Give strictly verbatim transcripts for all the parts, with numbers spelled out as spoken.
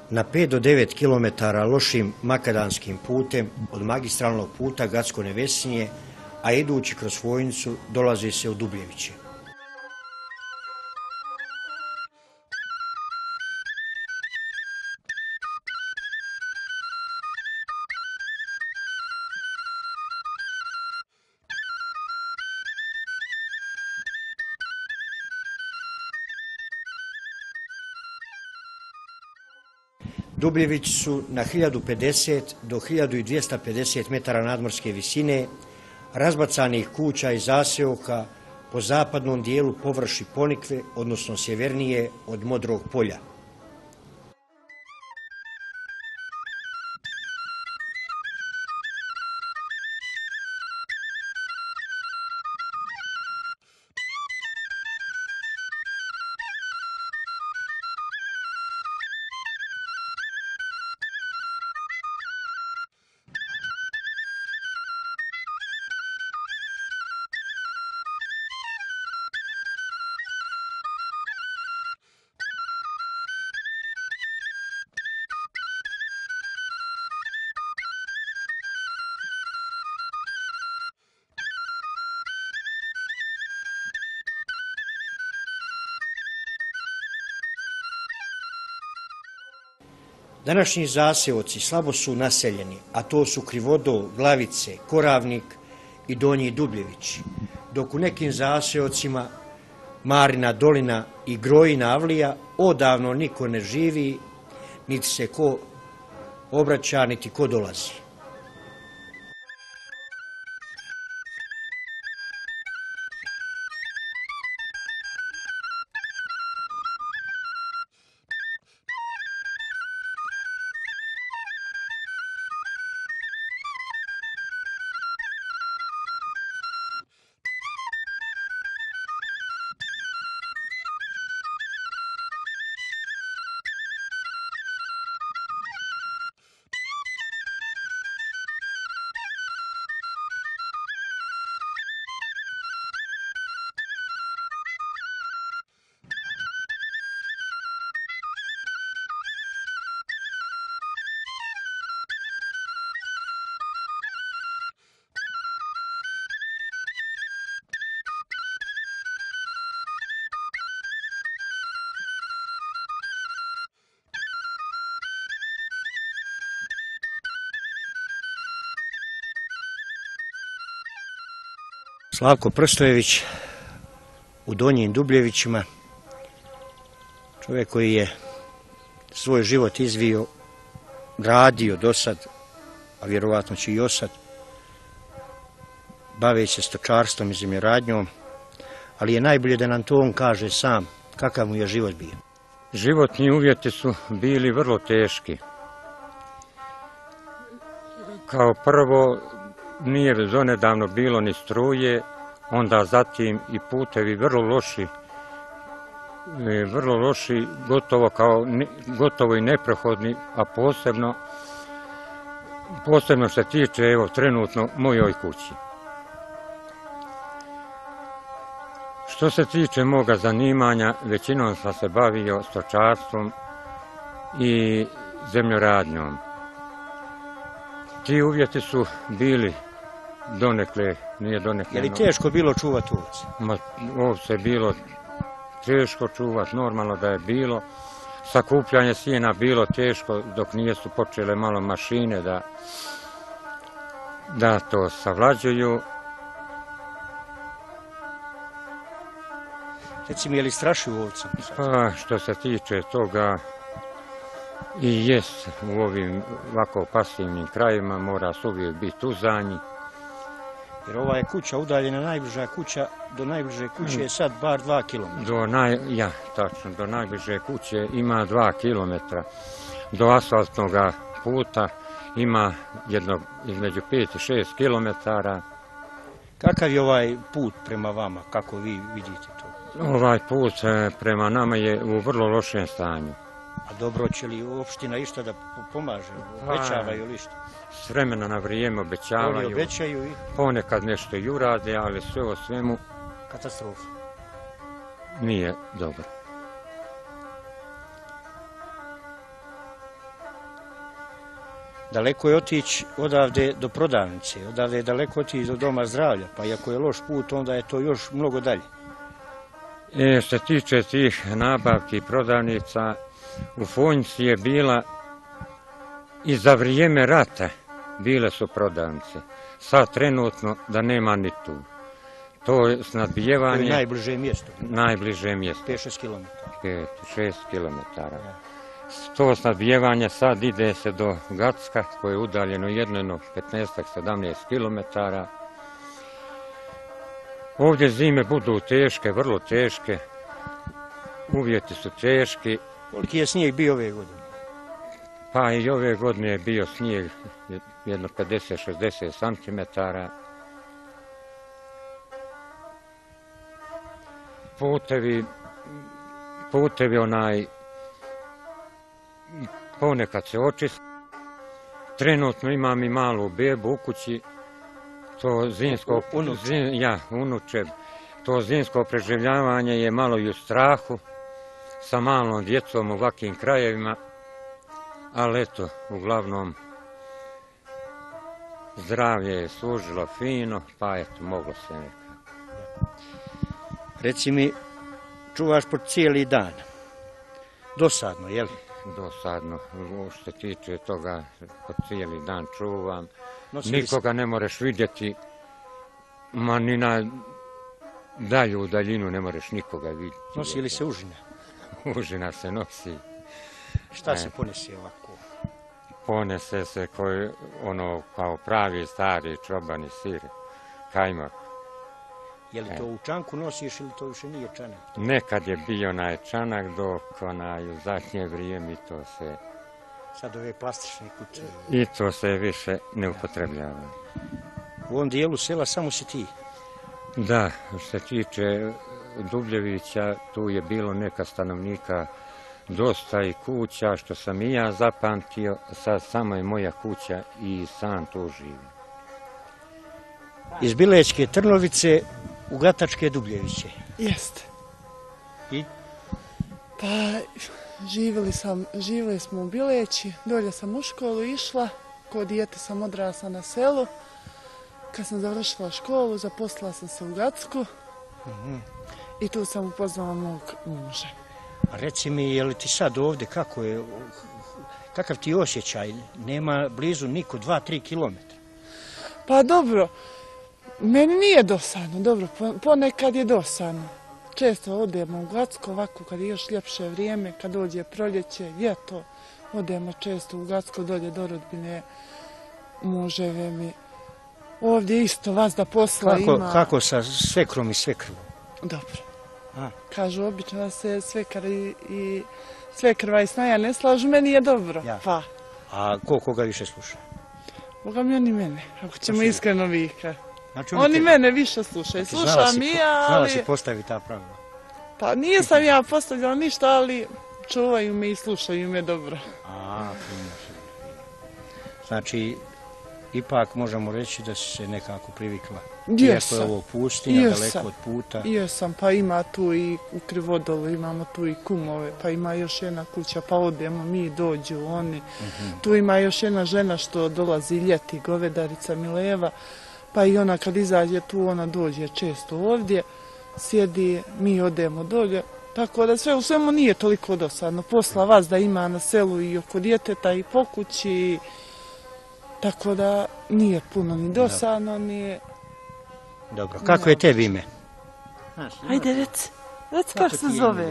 Na pet do devet kilometara lošim makadamskim putem od magistralnog puta Gacko-Nevesinje, a idući kroz Vojnicu dolazi se u Dubljeviće. Dubljevići su na hiljadu pedeset do hiljadu dvjesto pedeset metara nadmorske visine, razbacanih kuća i zaseoka po zapadnom dijelu površi Ponikve, odnosno sjevernije od Modrog polja. Današnji zaseoci slabo su naseljeni, a to su Krivodol, Glavice, Koravnik i Donji Dubljević, dok u nekim zaseocima Marina dolina i Grojina Avlija odavno niko ne živi, niti se ko obraća, niti ko dolazi. Slavko Prstojević u Donjim Dubljevićima, čovjek koji je svoj život izvio, radio do sad, a vjerovatno će i osad, baveći se stočarstvom i zemljoradnjom, ali je najbolje da nam to on kaže sam, kakav mu je život bio. Životni uvjeti su bili vrlo teški. Kao prvo, nije donedavno bilo ni struje, onda zatim i putevi vrlo loši, vrlo loši, gotovo, kao, gotovo i neprohodni, a posebno, posebno se tiče, evo, trenutno mojoj kući. Što se tiče moga zanimanja, većinom sam se bavio stočarstvom i zemljoradnjom. Ti uvjeti su bili donekle, nije donekle... Je li teško bilo čuvati ovce? Ma, ovce je bilo teško čuvati, normalno da je bilo. Sakupljanje sjena bilo teško dok nije su počele malo mašine da, da to savlađuju. Reci mi, je li strašio ovcem? Pa, što se tiče toga, i jest u ovim ovako pasivnim krajima, mora se uvijek biti u zanji. Jer ova je kuća udaljena, najbliža kuća, do najbliže kuće je sad bar dva kilometra. Do naj, ja, tačno, do najbliže kuće ima dva kilometra. Do asfaltnog puta ima jedno između pet i šest kilometara. Kakav je ovaj put prema vama, kako vi vidite to? Ovaj put prema nama je u vrlo lošem stanju. A dobro, će li opština išta da pomaže, obećavaju li išta? S vremena na vrijeme obećavaju. Oni obećaju i... Ponekad nešto i urade, ali sve o svemu... Katastrofa. Nije dobro. Daleko je otići odavde do prodavnice, odavde je daleko otići do doma zdravlja, pa i ako je loš put, onda je to još mnogo dalje. E, što se tiče tih nabavki prodavnica, u Fonjci je bila i za vrijeme rata bile su prodavnice. Sad trenutno da nema ni tu. To je snadbijevanje... To je najbliže mjesto. Najbliže mjesto. pet šest kilometara. pet šest kilometara. To snadbijevanje sad ide se do Gacka, koje je udaljeno jedno petnaest do sedamnaest kilometara. Ovdje zime budu teške, vrlo teške. Uvjeti su teški. Koliki je snijeg bio ove godine? Pa i ove godine je bio snijeg jedno pedeset do šezdeset centimetara. Putevi, putevi onaj, ponekad se očiste. Trenutno imam i malu bebu u kući, to zimsko, zim, ja, unuče, to zimsko preživljavanje je malo i u strahu, sa malom djecom u ovakvim krajevima, ali eto, uglavnom, zdravlje je služilo fino, pa eto, moglo se nekako. Reci mi, čuvaš po cijeli dan. Dosadno, je li? Dosadno, što se tiče toga, po cijeli dan čuvam. Nikoga ne moreš vidjeti, ma ni na dalju daljinu ne moreš nikoga vidjeti. Nosi li se užina? Užina se nosi. Šta se ponese ovako? Ponese se koji, ono, kao pravi stari čobani sir, kajmak. Je li to u čanku nosiš ili to više nije čanak? Nekad je bio onaj čanak, dok onaj u zadnje vrijeme to se... Sad ove plastične kuće. I to se više ne upotrebljava. U ovom dijelu sela samo si ti? Da, što se tiče Dubljevića, tu je bilo neka stanovnika dosta i kuća, što sam i ja zapamtio, sad samo je moja kuća i sam tu živim. Iz Bilečke Trnovice u Gatačke Dubljeviće. Jeste. I? Pa, živjeli, sam, živjeli smo u Bileći, dolje sam u školu išla, ko dijete sam odrasla na selu. Kad sam završila školu, zaposlila sam se u Gacku Mm-hmm. i tu sam upoznala mog muža. A reci mi, je li ti sad ovdje, kako je, kakav ti osjećaj? Nema blizu niko, dva, tri kilometra. Pa dobro, meni nije dosadno, dobro, ponekad je dosadno. Često odemo u Gacko, ovako kad je još ljepše vrijeme, kad dođe proljeće, ljeto, odemo često u Gacko, dolje do rodbine, muževe mi. Ovdje isto vas da posla kako, ima... Kako sa svekrom i svekrvom? Dobro. A. Kažu obično da se svekar i, i svekrva i snaja ne slažu, meni je dobro. Ja. Pa. A ko koga više sluša? Boga mi oni mene, ako ćemo Znači, iskreno vika. Znači, oni te... mene više slušaju. Znači, Slušam i ja, ali... Znala si postaviti ta pravila? Pa nije sam ja postavljala ništa, ali čuvaju me i slušaju me dobro. A, fino, fino. Znači, ipak možemo reći da si se nekako privikla. Jesam. Iako je ovo pustinja, Jesam. daleko od puta. Jesam, pa ima tu i u Krivodolu, imamo tu i kumove, pa ima još jedna kuća, pa odemo mi, dođu oni. Mm-hmm. Tu ima još jedna žena što dolazi ljeti, govedarica Mileva, pa i ona kad izađe tu, ona dođe često ovdje, sjedi, mi odemo dolje. Tako da sve u svemu nije toliko dosadno. Posla vas da ima na selu i oko djeteta i po kući, tako da nije puno ni dosadno, nije... Dobro, kako je tebi ime? Ajde, reci, reci kako se zoveš.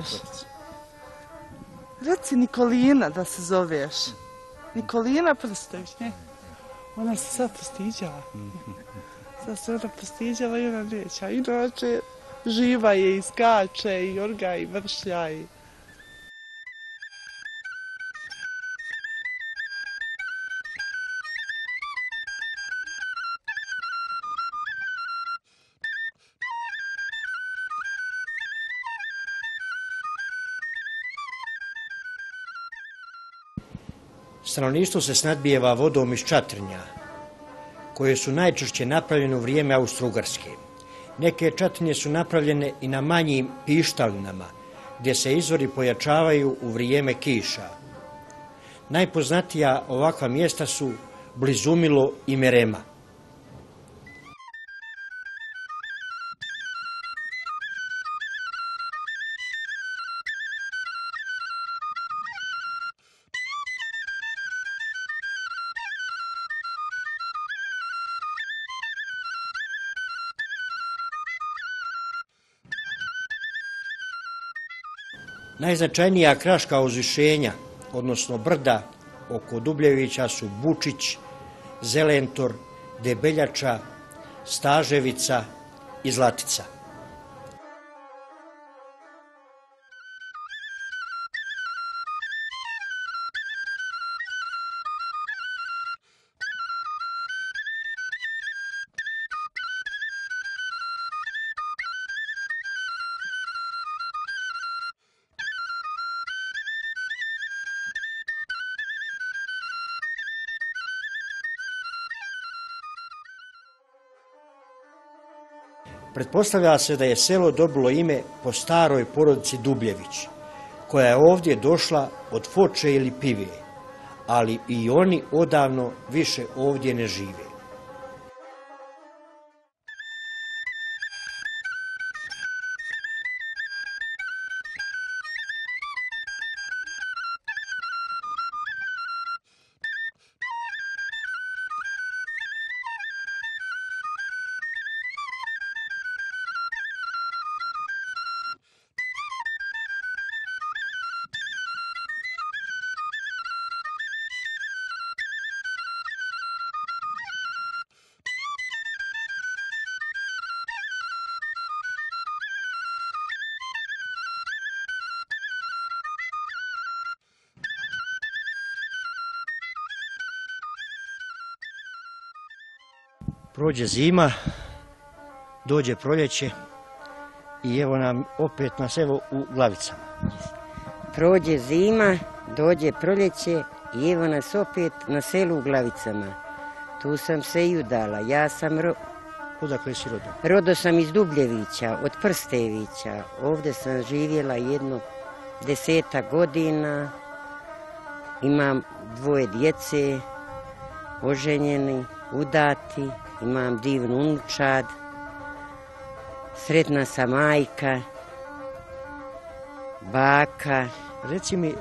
Reci Nikolina da se zoveš. Nikolina Prstović, ne? Ona se sad postiđala. Sad se ona postiđala i ona reći, a inače živa je i skače i orga i vršlja i... Stanovništvo se snadbijeva vodom iz čatrnja, koje su najčešće napravljene u vrijeme Austro-Ugarske. Neke čatrnje su napravljene i na manjim pištalinama, gdje se izvori pojačavaju u vrijeme kiša. Najpoznatija ovakva mjesta su Blizumilo i Merema. Najznačajnija kraška uzvišenja, odnosno brda oko Dubljevića su Bučić, Zelentor, Debeljača, Staževica i Zlatica. Pretpostavlja se da je selo dobilo ime po staroj porodici Dubljević, koja je ovdje došla od Foče ili Pivije, ali i oni odavno više ovdje ne žive. Prođe zima, dođe proljeće i evo nam opet nas evo u Glavicama. Prođe zima, dođe proljeće i evo nas opet na selu u Glavicama. Tu sam se i udala. Ja sam ro... Odakle si rodom? Rodo sam iz Dubljevića, od Prstevića. Ovdje sam živjela jedno deseta godina. Imam dvoje djece, oženjeni, udati. Imam divnu unučad, sretna sam majka, baka. Reci mi,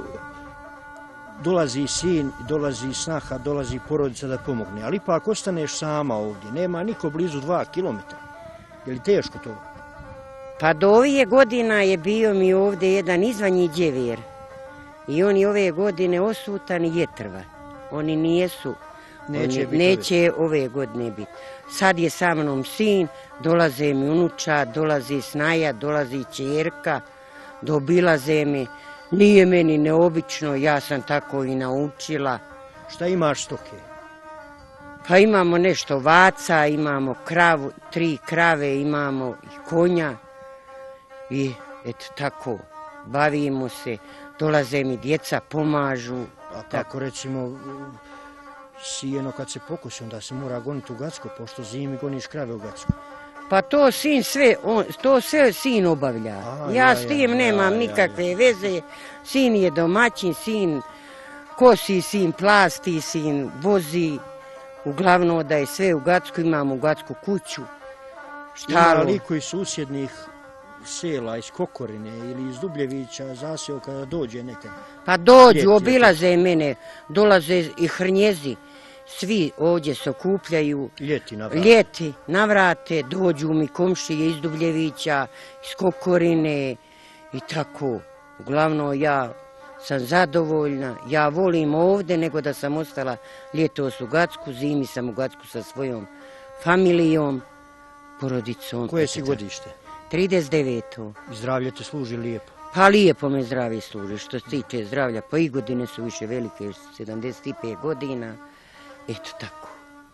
dolazi sin, dolazi snaha, dolazi porodica da pomogne, ali ipak ostaneš sama ovdje, nema niko blizu dva kilometra. Je li teško to? Pa do ovih godina je bio mi ovdje jedan izvanji djevir i oni ove godine osutan i jetrva. Oni nijesu. Neće, Oni, neće ove godine biti. Sad je sa mnom sin, dolaze mi unuča, dolazi snaja, dolazi ćerka, dobilaze me. Nije meni neobično, ja sam tako i naučila. Šta imaš stoke? Pa imamo nešto vaca, imamo kravu, tri krave, imamo i konja. I eto tako, bavimo se, dolaze mi djeca, pomažu. A kako recimo... Sijeno kad se pokosi, onda se mora goniti u Gacko, pošto zimi goniš krave u Gacko. Pa to sin sve, on, to sve sin obavlja. A, ja, ja s tim ja, nemam ja, nikakve ja, ja. veze. Sin je domaćin, sin kosi, sin plasti, sin vozi. Uglavnom da je sve u Gacku, imamo u Gacku kuću. Ima li koji susjednih sela iz Kokorine ili iz Dubljevića zaseo kada dođe nekad? Pa dođu, obilaze mene, dolaze i Hrnjezi. Svi ovdje se okupljaju, ljeti navrate. ljeti navrate, dođu mi komšije iz Dubljevića, iz Kokorine i tako. Uglavnom ja sam zadovoljna, ja volim ovdje nego da sam ostala ljetos u Gacku, zimi sam u Gacku sa svojom familijom, porodicom. Koje si godište? trideset deveto. I zdravlje te služi lijepo? Pa lijepo me zdravlje služi, što se tiče zdravlja, pa i godine su više velike, sedamdeset pet godina. Eto tako.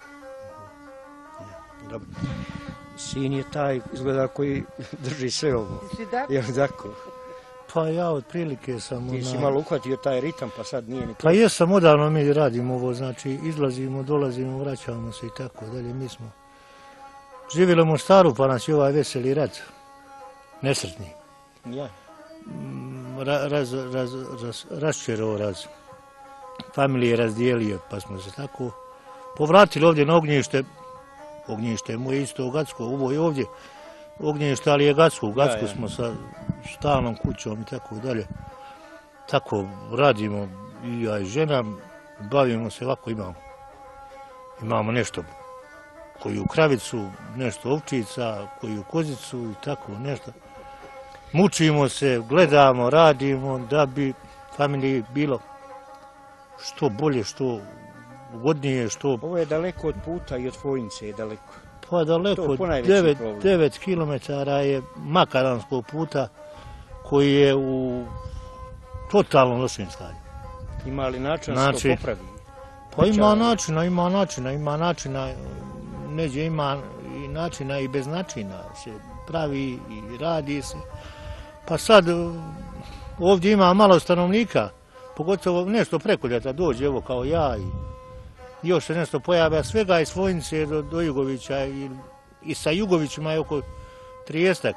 Dobro. Sin je taj, izgleda, koji drži sve ovo. Je li tako? Pa ja otprilike sam... Ti si malo uhvatio taj ritam, pa sad nije ni... Pa jesam, odavno mi radimo ovo, znači izlazimo, dolazimo, vraćamo se i tako dalje. Mi smo živjeli u Mostaru, pa nas je ovaj veseli rad, nesretni. Ja. Raz, raz, raz, raščerao raz. familije razdijelio, pa smo se tako povratili ovdje na Ognjište. Ognjište je moje isto Gatsko, ovo je ovdje Ognjište, ali je Gatsko. U Gatsku smo sa stalnom kućom i tako dalje. Tako radimo i ja i žena, bavimo se ovako, imamo. Imamo nešto koju kravicu, nešto ovčica, koju kozicu i tako nešto. Mučimo se, gledamo, radimo da bi familiji bilo što bolje, što ugodnije, što... Ovo je daleko od puta i od Fojnice je daleko. Pa daleko, devet kilometara je makadamskog puta koji je u totalnom lošem stanju. Ima li način da se to popravi? Pa ima načina, ima načina, ima načina, neđe ima i načina i bez načina se pravi i radi se. Pa sad ovdje ima malo stanovnika, pogotovo nešto preko ljeta dođe, evo kao ja i još se nešto pojavlja, svega iz Fojnice do, do Jugovića i, i sa Jugovićima je oko trijestak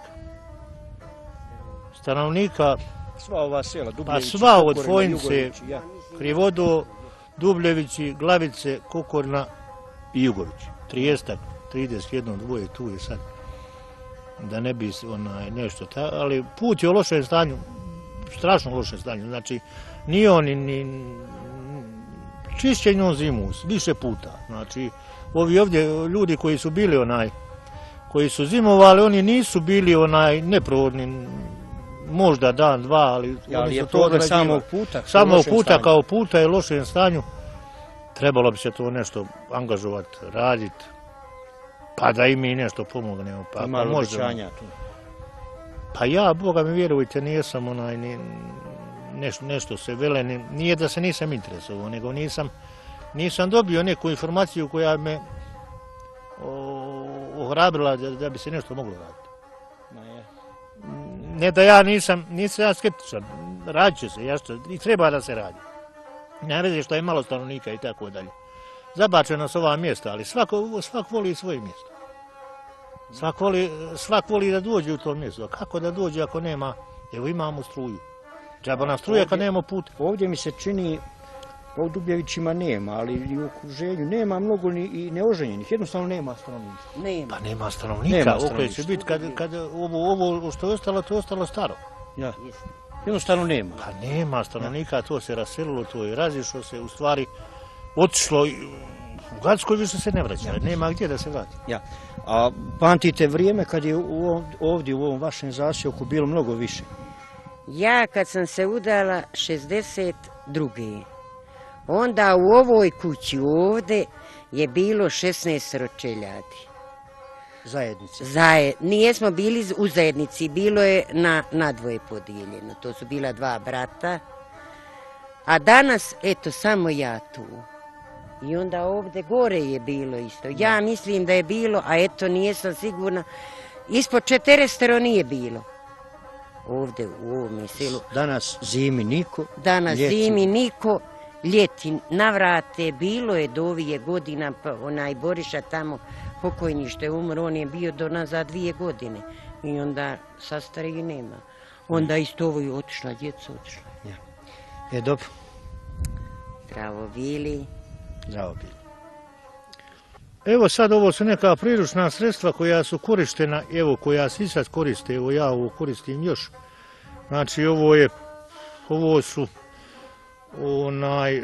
stanovnika. Sva ova sela, Dubljevići, pa sva od Kokorina, Fojnice, ja. Krivodo, Dubljevići, Glavice, Kokorina i Jugović. Trijestak, trideset jedan, dvoje, tu je sad. Da ne bi onaj, nešto ta, ali put je u lošem stanju, strašno lošem stanju, znači nije on ni, ni čišćenje on zimu, više puta, znači ovi ovdje ljudi koji su bili onaj, koji su zimovali, oni nisu bili onaj neprovodni, možda dan, dva, ali ja, ali oni je su to problem samog puta, samog puta stanju. Kao puta je u lošem stanju, trebalo bi se to nešto angažovati, raditi. Pa da i mi nešto pomognemo. Pa, ima li obećanja tu? Pa ja, Boga mi vjerujte, nijesam onaj, ni, nešto, nešto se vele, ni, nije da se nisam interesovao, nego nisam, nisam dobio neku informaciju koja me ohrabrila da, da bi se nešto moglo raditi. Ma je. Ne da ja nisam, nisam ja skeptičan, radit će se, ja što, i treba da se radi. Ne veze što je malo stanovnika i tako dalje. Zabačena su ova mjesta, ali svako, svak voli svoje mjesto. Svak voli, svak voli da dođe u to mjesto. Kako da dođe ako nema, evo imamo struju. Džaba nam struje kad nema put. Ovdje mi se čini, u Dubljevićima nema, ali i u okruženju nema mnogo ni, i neoženjenih, jednostavno nema stanovništva. Nema. Pa nema stanovnika, nema stanovništva. Će biti kad, kad ovo, ovo što je ostalo, to je ostalo staro. Ja. Jednostavno nema. Pa nema stanovnika, to se raselilo, to je razišlo se, u stvari otišlo, u Gatskoj više se ne vraća, ja. Nema gdje da se vrati. Ja. A pamtite vrijeme kad je u ovom, ovdje u ovom vašem zaseoku bilo mnogo više? Ja kad sam se udala šezdeset druge onda u ovoj kući ovdje je bilo šesnaest čeljadi. Zajednice? Zajed, nijesmo bili u zajednici, bilo je na, na dvoje podijeljeno. To su bila dva brata. A danas, eto, samo ja tu. I onda ovdje gore je bilo isto. Ja mislim da je bilo, a eto, nijesam sigurna, ispod četirestero nije bilo. Ovdje u ovom selu. Danas zimi niko, Danas ljeti. zimi niko, ljeti navrate, bilo je do ovije godina, pa onaj Boriša tamo, pokojni što je umro, on je bio do nas za dvije godine. I onda sastariji nema. Onda isto ovo je otišla, djeca otišla. Ja. E, dobro. Zdravo bili. Zdravo bili. Evo sad ovo su neka priručna sredstva koja su korištena, evo koja se i sad koriste, evo ja ovo koristim još. Znači ovo je, ovo su onaj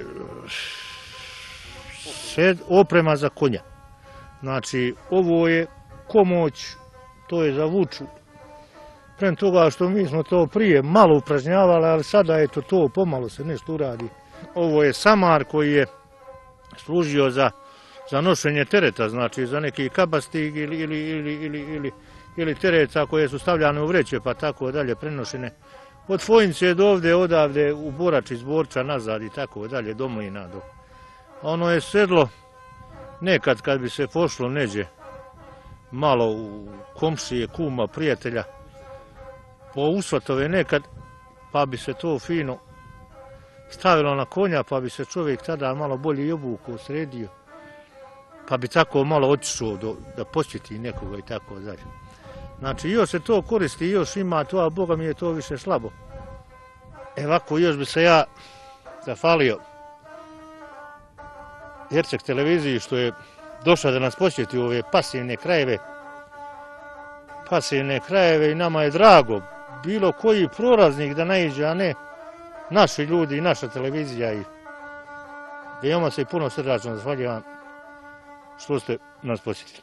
sed, oprema za konja. Znači ovo je komoć, to je za vuču. Prem toga što mi smo to prije malo upražnjavali, ali sada je to to, pomalo se nešto uradi. Ovo je samar koji je služio za za nošenje tereta, znači za neki kabastig ili, ili, ili, ili, ili, ili tereta koje su stavljane u vreće pa tako dalje prenošene. Od Fojnice do ovdje, odavde u Borač, iz Borča nazad i tako dalje, do Mlina. Do. Ono je sedlo nekad kad bi se pošlo neđe malo u komšije, kuma, prijatelja, po usvatove nekad, pa bi se to fino stavilo na konja, pa bi se čovjek tada malo bolje obuku sredio. Pa bi tako malo otišao do, da posjeti nekoga i tako dalje. Znači, još se to koristi, još ima to, a Boga mi je to više slabo. E ovako, još bi se ja zafalio Herceg televiziji što je došla da nas posjeti u ove pasivne krajeve. Pasivne krajeve i nama je drago bilo koji prolaznik da naiđe, a ne naši ljudi i naša televizija. I veoma se puno srdačno zahvaljujem što ste nas posjetili.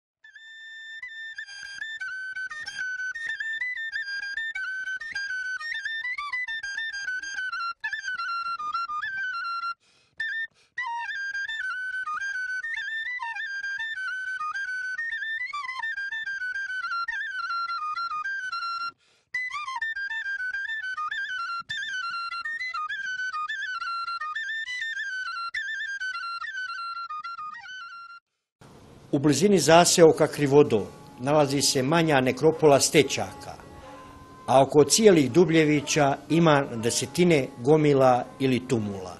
U blizini zaseoka Krivodol nalazi se manja nekropola Stećaka, a oko cijelih Dubljevića ima desetine gomila ili tumula.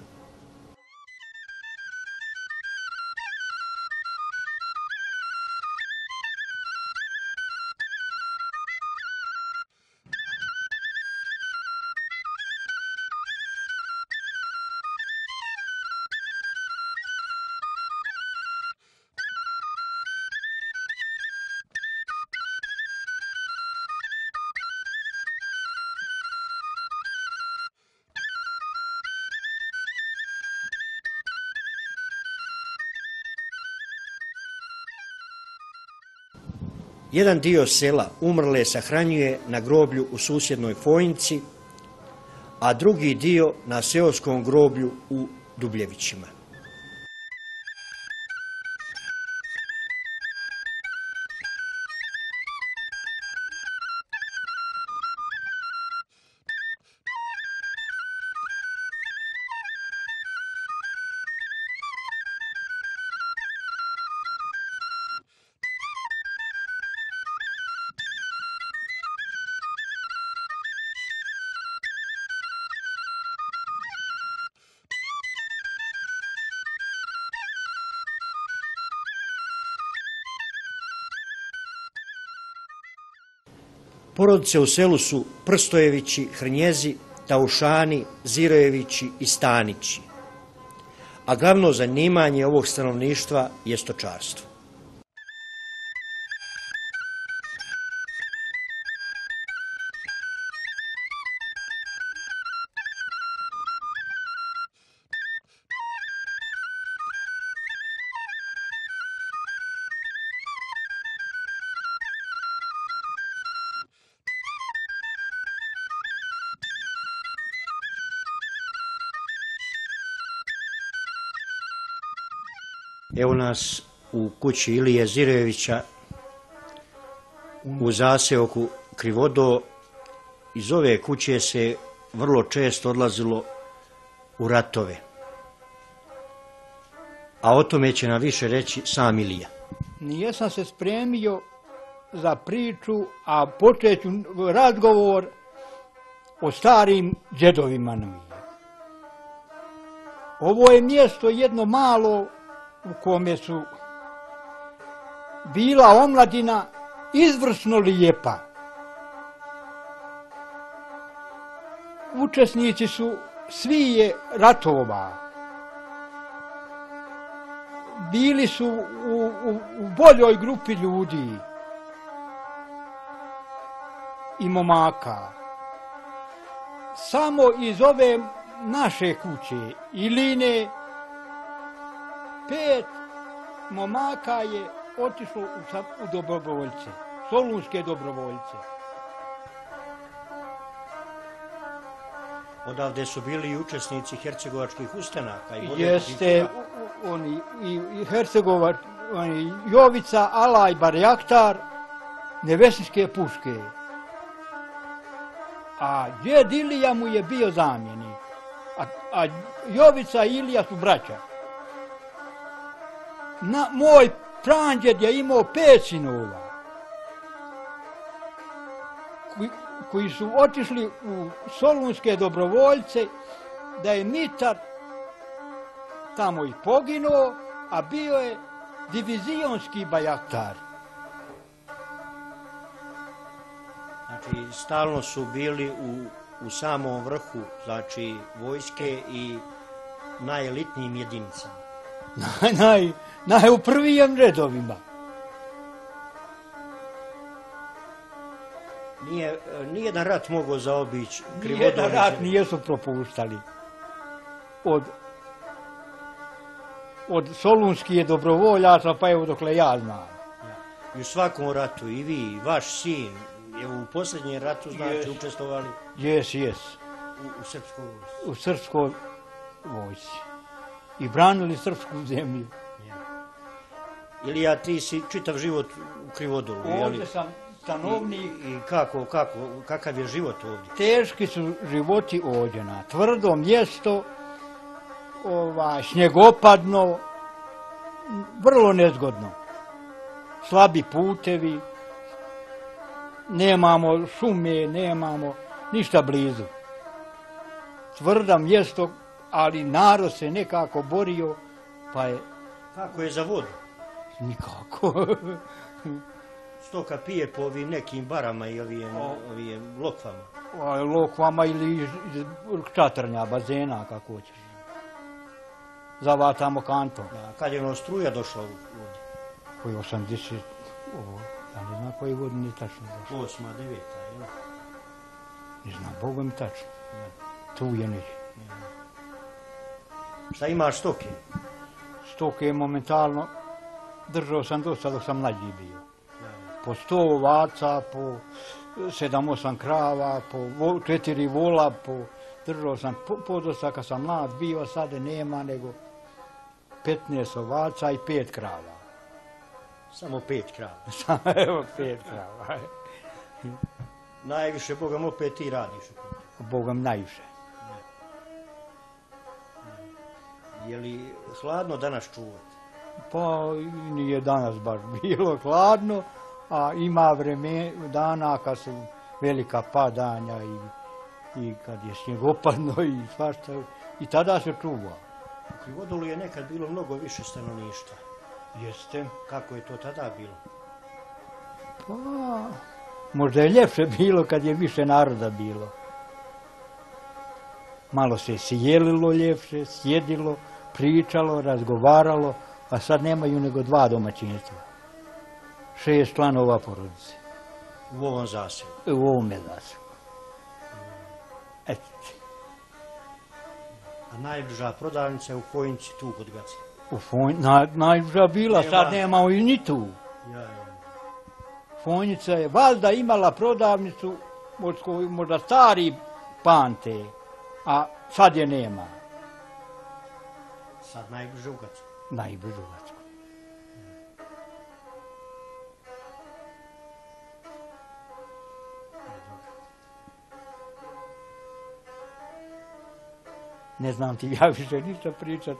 Jedan dio sela umrle sahranjuje na groblju u susjednoj Fojnici, a drugi dio na seoskom groblju u Dubljevićima. Porodice u selu su Prstojevići, Hrnjezi, Taušani, Zirojevići i Stanići, a glavno zanimanje ovog stanovništva je stočarstvo. Evo nas u kući Ilije Zirojevića u zaseoku Krivodol. Iz ove kuće se vrlo često odlazilo u ratove. A o tome će nam više reći sam Ilija. Nijesam se spremio za priču, a počet ću razgovor o starim džedovima nam. Ovo je mjesto jedno malo u kome su bila omladina izvrsno lijepa. Učesnici su svi je ratova. Bili su u, u, u boljoj grupi ljudi i momaka. Samo iz ove naše kuće, Iline, pet momaka je otišlo u, u dobrovoljce, solunske dobrovoljce. Odavde su bili i učesnici hercegovačkih ustanaka. I Jeste, oni, i, i Hercegovač, oni, Jovica, Alaj, Barjaktar, Nevesinske puške. A djed Ilija mu je bio zamjenik, a, a Jovica i Ilija su braća. Na, moj pranđed je imao pet sinova koji, koji su otišli u solunske dobrovoljce, da je Mitar tamo i poginuo, a bio je divizionski bajaktar. Znači, stalno su bili u, u samom vrhu, znači, vojske i najelitnijim jedinicama. naj, naj u prvijim redovima. Nije, nijedan rat mogao zaobići Krivodolje. Nijedan rat nijesu propuštali. Od, od solunskih dobrovoljaca pa evo dokle ja znam. I u svakom ratu, i vi, i vaš sin, je u posljednjem ratu, znači, Yes. učestvovali Jes, jes. u, u srpskoj vojsci. U srpskoj vojsci. I branili srpsku zemlju. Ilija, ti si čitav život u Krivodolu, je li? Ovdje sam stanovnik. I, i kako, kako, kakav je život ovdje? Teški su životi ovdje na tvrdo mjesto, ovaj, snjegopadno, vrlo nezgodno. Slabi putevi, nemamo šume, nemamo ništa blizu. Tvrda mjesto, ali narod se nekako borio, pa je Kako je za vodu? nikako. Stoka pije po ovim nekim barama i ovim, ovim lokvama. Ovaj, lokvama ili iz, iz čatrnja, bazena, kako hoćeš. Zavatamo kantom. A kad je ono struja došla ovdje? Koji osamdeset, ovo, ja ne znam koji godine tačno došlo. Osma, deveta, jel? Ne znam, Bogom mi tačno. Tu je neđe. Šta imaš stoke? Stoke je momentalno, držao sam dosta dok sam mlađi bio. Po sto ovaca, po sedam, osam krava, po vo, četiri vola, po, držao sam po, podosta kad sam mlad bio, sada nema nego petnaest ovaca i pet krava. Samo pet krava. Samo evo pet krava. Najviše, Bogam, opet ti radiš. Bogom najviše. Je li hladno danas čuvati? Pa nije danas baš bilo hladno, a ima vreme dana kad su velika padanja i, i kad je snjegopadno i svašta. I tada se čuva. U Krivodolu je nekad bilo mnogo više stanovništva. Jeste. Kako je to tada bilo? Pa, možda je ljepše bilo kad je više naroda bilo. Malo se sjelilo ljepše, sjedilo, pričalo, razgovaralo, a sad nemaju nego dva domaćinstva. Šest članova porodice. U ovom zasebu. U ovome zasebu. Eto. A najbliža prodavnica je u Fojnici, tu kod Gace. U Fonj, na, najbliža bila, Nema. sad nemamo i ni tu. Ja, ja. Fonjica je valjda imala prodavnicu, od koju možda stari pamte, a sad je nema. Sad najbliže u Gacu. Najbližu Gacku. Ne znam ti ja više ništa pričat.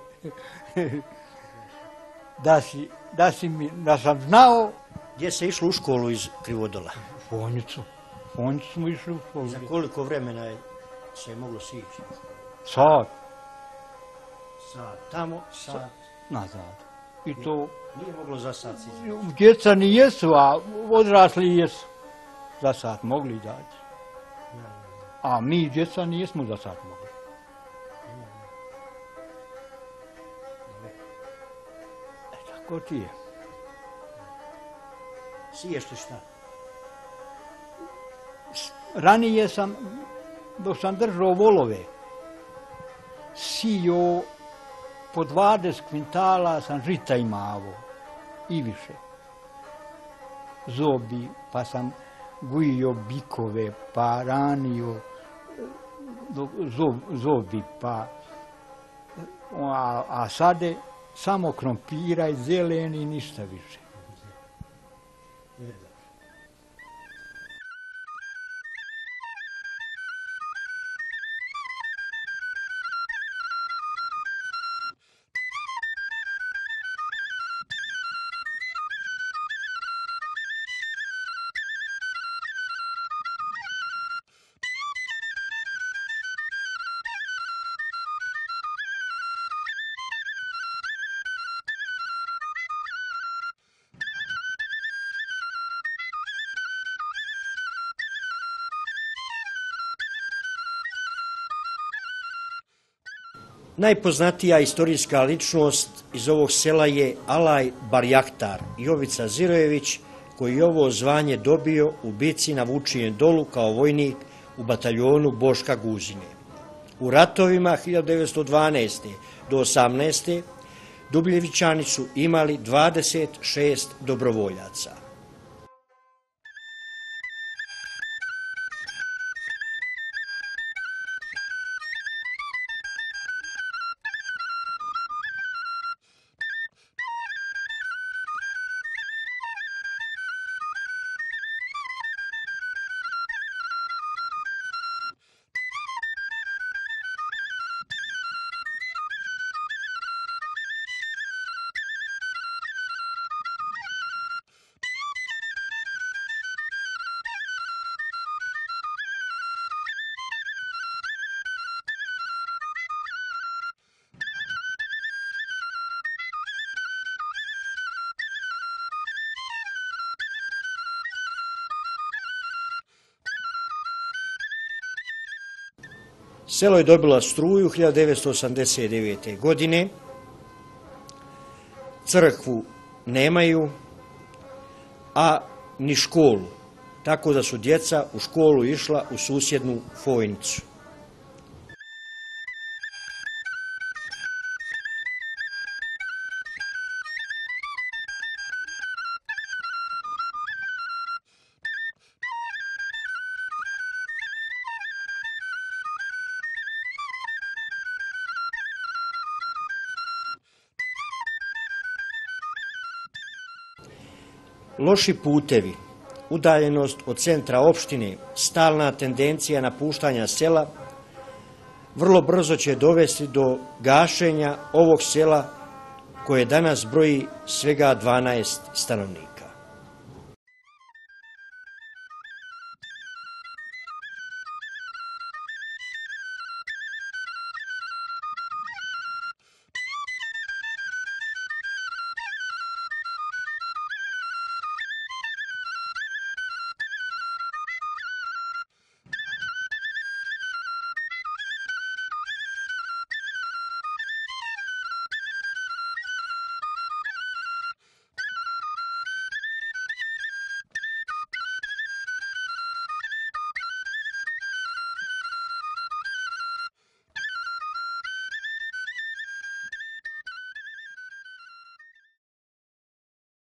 da, si, da, si mi, da sam znao Gdje se išlo u školu iz Krivodola? Fonjicu. Fonjicu smo išli u školu. Za koliko vremena je se je moglo sići? Sad, Sat tamo, sat. nazad. I to Nije moglo za sat sići. djeca ni jesu, a odrasli jesu. Za sat mogli izaći. A mi djeca nismo za sat mogli. E, tako ti je. Siješ li šta? Ranije sam, dok sam držao volove, sio po dvadeset kvintala sam žita imao i više. Zobi, pa sam gujio bikove, pa ranio zob, zobi, pa a, a sade samo krompira i zeleni, ništa više. Najpoznatija istorijska ličnost iz ovog sela je Alaj Barjaktar Jovica Zirojević, koji je ovo zvanje dobio u bici na Vučijem dolu kao vojnik u bataljonu Boška Guzine. U ratovima hiljadu devetsto dvanaeste do osamnaeste Dubljevićani su imali dvadeset šest dobrovoljaca. Selo je dobilo struju hiljadu devetsto osamdeset devete. godine, crkvu nemaju, a ni školu, tako da su djeca u školu išla u susjednu Fojnicu. Loši putevi, udaljenost od centra opštine, stalna tendencija napuštanja sela vrlo brzo će dovesti do gašenja ovog sela koje danas broji svega dvanaest stanovnika.